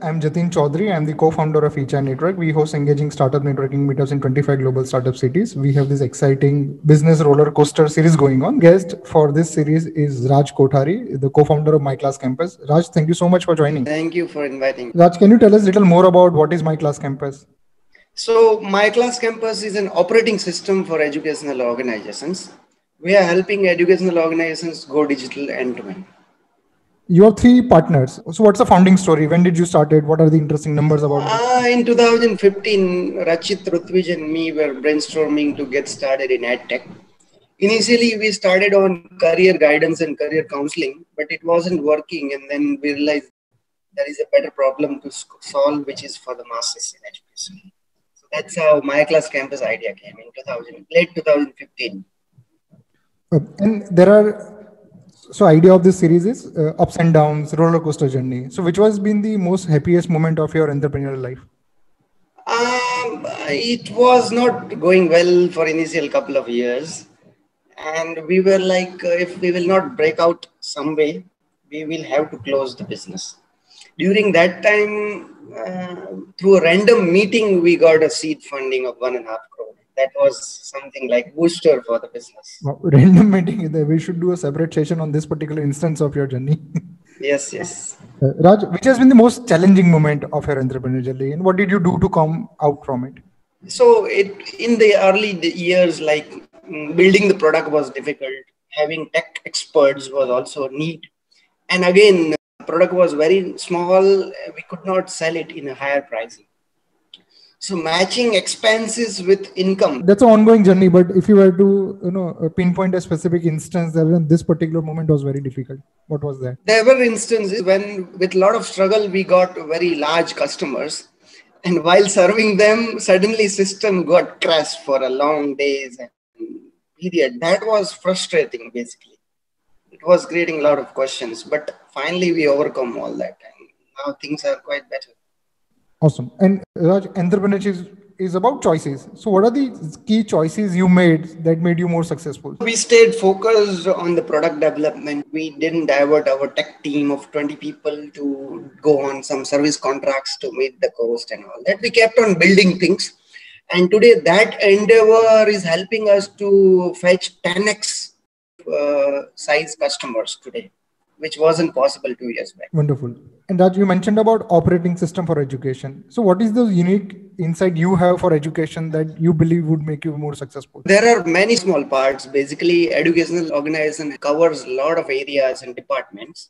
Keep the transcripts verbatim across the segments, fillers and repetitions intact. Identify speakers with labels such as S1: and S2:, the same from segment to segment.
S1: I'm Jatin Chaudhary. I'm the co-founder of eChat Network. We host engaging startup networking meetups in twenty-five global startup cities. We have this exciting business roller coaster series going on. Guest for this series is Raj Kothari, the co-founder of MyClass Campus. Raj, thank you so much for joining.
S2: Thank you for inviting.
S1: Raj, can you tell us a little more about what is MyClass Campus?
S2: So, MyClass Campus is an operating system for educational organizations. We are helping educational organizations go digital end to end.
S1: You have three partners. So what's the founding story? When did you start it? What are the interesting numbers about it?
S2: Uh, in two thousand fifteen, Rachit, Rutvij and me were brainstorming to get started in EdTech. Initially, we started on career guidance and career counseling, but it wasn't working. And then we realized there is a better problem to solve, which is for the masses in education. So that's how MyClass Campus idea came in two thousand, late twenty fifteen.
S1: Uh, and there are So idea of this series is uh, ups and downs, roller coaster journey. So which was been the most happiest moment of your entrepreneurial life?
S2: Um, it was not going well for initial couple of years. And we were like, uh, if we will not break out some way, we will have to close the business. During that time, uh, through a random meeting, we got a seed funding of one and a half crore. That was something like booster for the business.
S1: Wow, random meeting. We should do a separate session on this particular instance of your journey.
S2: Yes, yes.
S1: Uh, Raj, which has been the most challenging moment of your entrepreneurial journey, and what did you do to come out from it?
S2: So it in the early years, like building the product was difficult. Having tech experts was also neat. And again, the product was very small. We could not sell it in a higher pricing. So matching expenses with income.
S1: That's an ongoing journey. But if you were to, you know, pinpoint a specific instance that when this particular moment was very difficult, what was that?
S2: There were instances when, with a lot of struggle, we got very large customers, and while serving them, suddenly system got crashed for a long days and period. That was frustrating. Basically, it was creating a lot of questions. But finally, we overcome all that, and now things are quite better.
S1: Awesome. And Raj, entrepreneurship is, is about choices. So what are the key choices you made that made you more successful?
S2: We stayed focused on the product development. We didn't divert our tech team of twenty people to go on some service contracts to meet the cost and all that. We kept on building things. And today that endeavor is helping us to fetch ten x uh, size customers today, which wasn't possible two years back.
S1: Wonderful. And that you mentioned about operating system for education. So what is the unique insight you have for education that you believe would make you more successful?
S2: There are many small parts. Basically, educational organization covers a lot of areas and departments.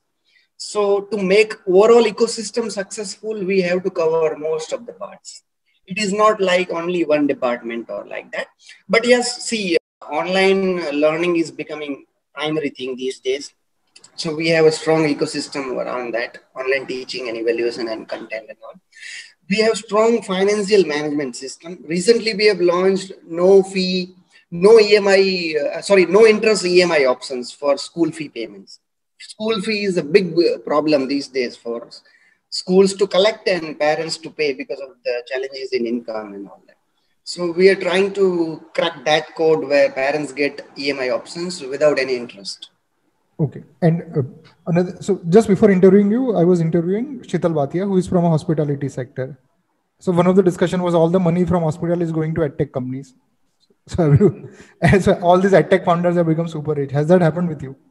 S2: So to make overall ecosystem successful, we have to cover most of the parts. It is not like only one department or like that. But yes, see, online learning is becoming primary thing these days. So we have a strong ecosystem around that, online teaching and evaluation and content and all. We have strong financial management system. Recently, we have launched no fee, no E M I, uh, sorry, no interest E M I options for school fee payments. School fee is a big problem these days for schools to collect and parents to pay because of the challenges in income and all that. So we are trying to crack that code where parents get E M I options without any interest.
S1: Okay. And uh, another, so just before interviewing you, I was interviewing Shital Bhatia, who is from a hospitality sector. So one of the discussion was all the money from hospital is going to edtech companies. So, you, so all these edtech founders have become super rich. Has that happened with you?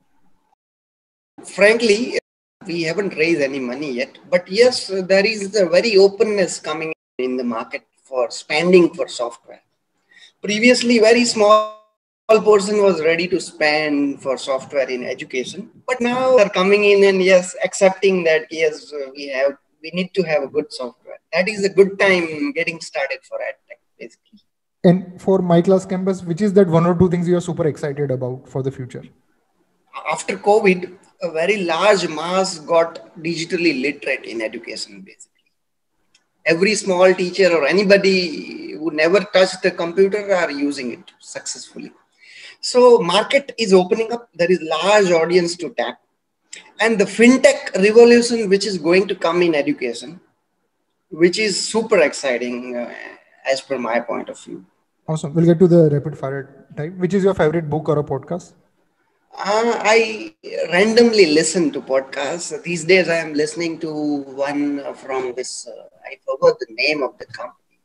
S2: Frankly, we haven't raised any money yet. But yes, there is a very openness coming in the market for spending for software. Previously, very small portion was ready to spend for software in education, but now they're coming in and yes, accepting that yes, we have we need to have a good software. That is a good time getting started for EdTech, basically.
S1: And for MyClass Campus, which is that one or two things you are super excited about for the future?
S2: After COVID, a very large mass got digitally literate in education, basically. Every small teacher or anybody who never touched the computer are using it successfully. So market is opening up. There is large audience to tap. And the fintech revolution, which is going to come in education, which is super exciting uh, as per my point of view.
S1: Awesome. We'll get to the rapid fire type. Which is your favorite book or a podcast?
S2: Uh, I randomly listen to podcasts. These days, I am listening to one from this, uh, I forgot the name of the company.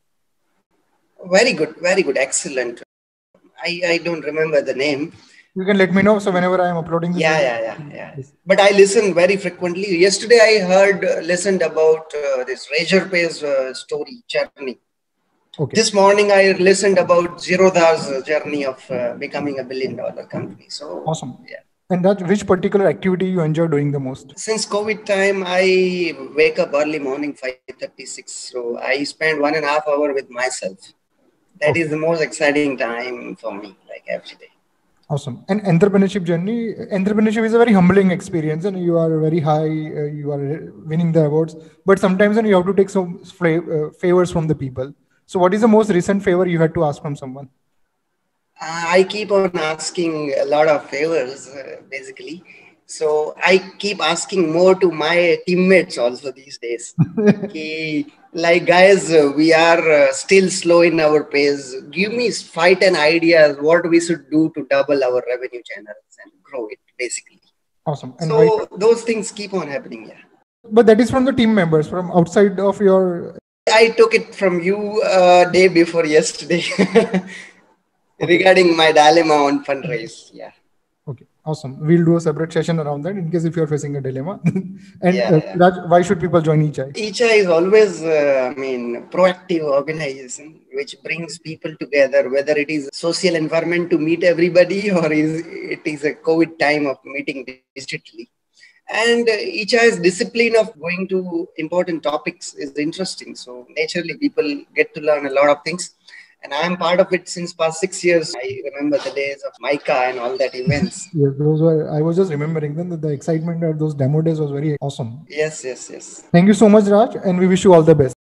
S2: Very good, very good, excellent. I, I don't remember the name.
S1: You can let me know. So whenever I am uploading this
S2: Yeah,
S1: video.
S2: yeah, yeah, yeah. But I listen very frequently. Yesterday, I heard, uh, listened about uh, this Razorpay's uh, story, journey.
S1: Okay.
S2: This morning, I listened about Zerodha's uh, journey of uh, becoming a billion dollar company. So,
S1: Awesome.
S2: yeah.
S1: And that which particular activity you enjoy doing the most?
S2: Since COVID time, I wake up early morning, five thirty-six. So I spend one and a half hour with myself. That
S1: Okay.
S2: is the most exciting time for me, like every day.
S1: Awesome. And entrepreneurship journey, entrepreneurship is a very humbling experience, and you are very high, uh, you are winning the awards, but sometimes you have to take some uh, favors from the people. So what is the most recent favor you had to ask from someone?
S2: Uh, I keep on asking a lot of favors, uh, basically. So I keep asking more to my teammates also these days. Okay, like guys, uh, we are uh, still slow in our pace. Give me five ten ideas what we should do to double our revenue channels and grow it, basically.
S1: Awesome. And
S2: so
S1: why?
S2: those things keep on happening. Yeah.
S1: But that is from the team members, from outside of your.
S2: I took it from you uh, day before yesterday. Okay. Regarding my dilemma on fundraise. Yeah.
S1: Okay, awesome. We'll do a separate session around that in case if you're facing a dilemma. And
S2: yeah,
S1: uh,
S2: yeah.
S1: Raj, why should people join E-Chai?
S2: E-Chai is always, uh, I mean, proactive organization which brings people together, whether it is social environment to meet everybody or is it is a COVID time of meeting digitally. And uh, E-Chai's discipline of going to important topics is interesting. So naturally, people get to learn a lot of things. And I am part of it since past six years. I remember the days of Mica and all that events.
S1: Yes, those were. I was just remembering them that the excitement at those demo days was very awesome.
S2: Yes, yes, yes.
S1: Thank you so much, Raj, and we wish you all the best.